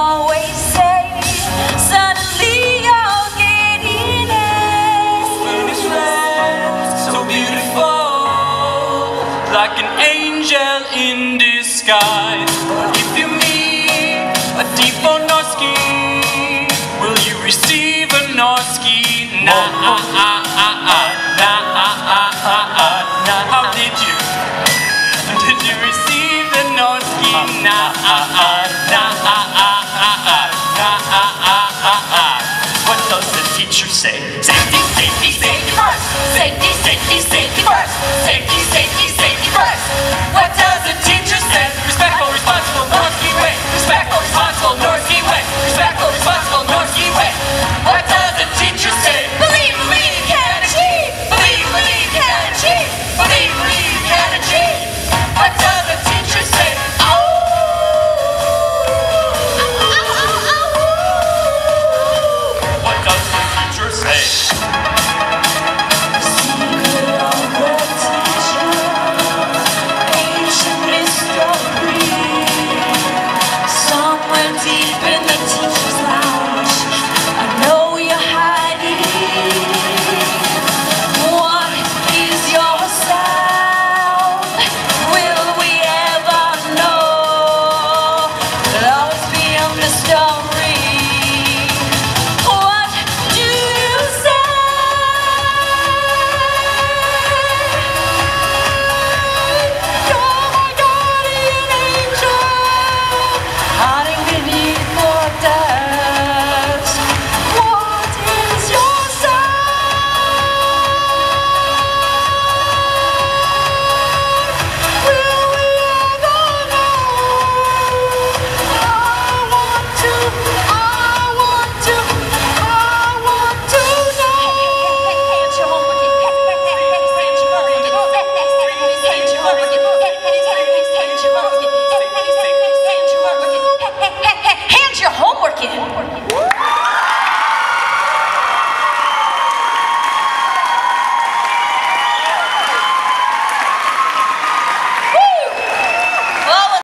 always say, suddenly you're getting it. When it's red, so beautiful, like an angel in disguise. If you meet a Tifonoski, will you receive a Noski? How did you? Did you receive the Noski? What does the teacher say? Safety, safety, safety first. Safety, safety, safety first. Safety, safety, safety first. What